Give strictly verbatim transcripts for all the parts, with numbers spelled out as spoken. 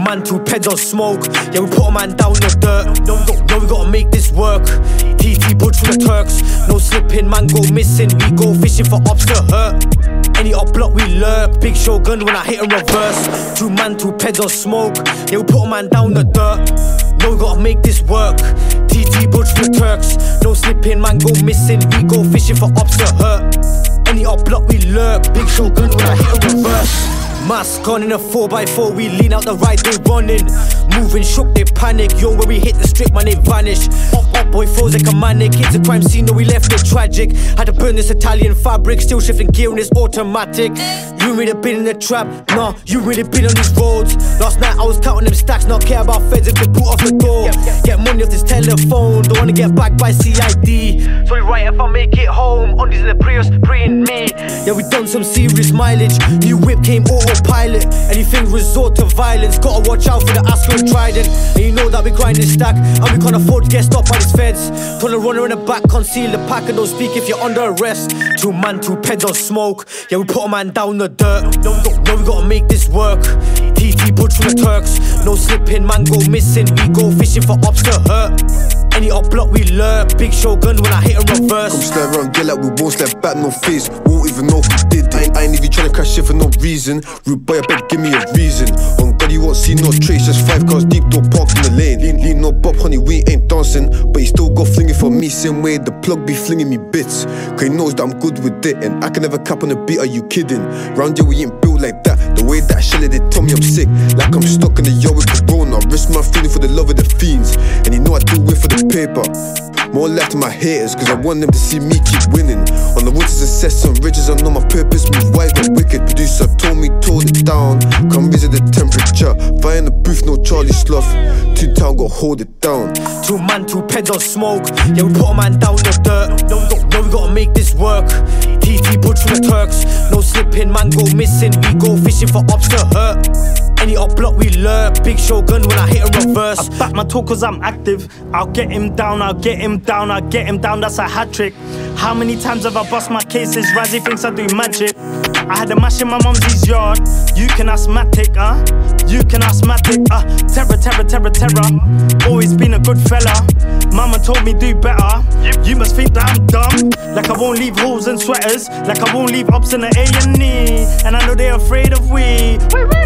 man, two peds on smoke. Yeah, we put a man down the dirt. No, we, got, no, we gotta make this work. T T butch from the Turks. No slipping, man go missing. We go fishing for ops to hurt. Any up block we lurk. Big Shogun when I hit and reverse. Two man, two peds on smoke. Yeah, we put a man down the dirt. No, we gotta make this work. T T butch from the Turks. No slipping, man go missing. We go fishing for ops to hurt. Any up block we lurk. Big Shogun when I hit and reverse. Mask on in a four by four, we lean out the right, they running. Moving shook, they panic. Yo, when we hit the strip, man, they vanish. Up, up, boy, froze like a manic. It's a crime scene, no, we left it tragic. Had to burn this Italian fabric, still shifting gear in this automatic. You really been in the trap, nah, you really been on these roads. Last night I was counting them stacks, not care about feds if they boot off the door. Get money off this telephone, don't wanna get back by C I D. Sorry, right, if I make it home, on these in the Prius, preying me. Yeah, we done some serious mileage. New whip came autopilot. Anything resort to violence, gotta watch out for the Asco and Trident. And you know that we grinding stack, and we can't afford to get stopped by these feds. Told the runner in the back, conceal the pack and don't speak if you're under arrest. Two man, two peds on smoke. Yeah, we put a man down the dirt. No, we, got, no, we gotta make this work. T T butch from the Turks. No slipping, man go missing. We go fishing for ops to hurt. Any up block we lurk. Big Shogun when I hit and reverse. Come slide around, get like we won't slide back, no face. Won't even know who did it. I ain't even tryna crash shit for no reason. Rude boy, I bet give me a reason. On God, you won't see no trace. Just five cars deep, door parked in the lane. Lean, lean, no bob, honey, we ain't dancing. But he still go flinging for me. Same way the plug be flinging me bits. Cause he knows that I'm good with it. And I can never cap on the beat, are you kidding? Round here we ain't built like that. The way that shelley, they tell me I'm sick. Like I'm stuck in the yard with Corona. Risk my feeling for the love of the fiends. And you know I do it for the paper. More left to my haters, cause I want them to see me keep winning. On the winters assess some ridges, I know my purpose. Move wise, not wicked. Producer told me, told it down. Come visit the temperature. Fire in the booth, no Charlie Sloth. Two town, go hold it down. Two man, two peds on smoke. Yeah, we put a man down the dirt. No, we, got, no, we gotta make this work. T T butch from the Turks. No slipping, man go missing. We go fishing for ops to hurt. Any up block we lurk. Big Shogun when I hit and reverse. I back my talk cause I'm active. I'll get him down, I'll get him down, I'll get him down, that's a hat trick. How many times have I bust my cases? Razzie thinks I do magic. I had a mash in my mumsy's yard. You can ask Matic, uh You can ask Matic, uh Terror, terror, terror, terror. Always been a good fella. Mama told me do better. You must think that I'm dumb. Like I won't leave holes and sweaters. Like I won't leave ups in the A and E. And I know they're afraid of we.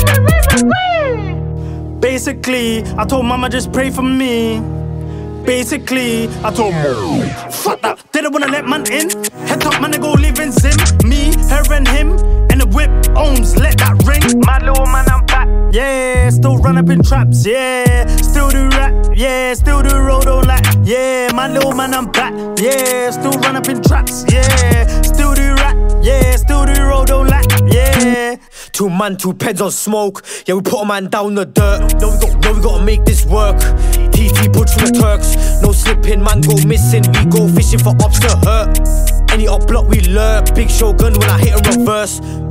Basically, I told mama just pray for me. Basically, I told mom, fuck that, they don't wanna let man in. Head up, man, they go live in Zim. Me, her and him, and the whip, ohms, let that ring. My little man, I'm back. Yeah, still run up in traps, yeah. Still do rap, yeah. Still do road on like, yeah. My little man, I'm back, yeah. Still run up in traps, yeah. Still do rap, yeah. Still do road on like, yeah. Two man, two peds on smoke. Yeah, we put a man down the dirt. No, we, got, no, we gotta make this work. T T butch from the Turks. No slipping, man go missing. We go fishing for ops to hurt. Any up block we lurk. Big Shogun when I hit and reverse.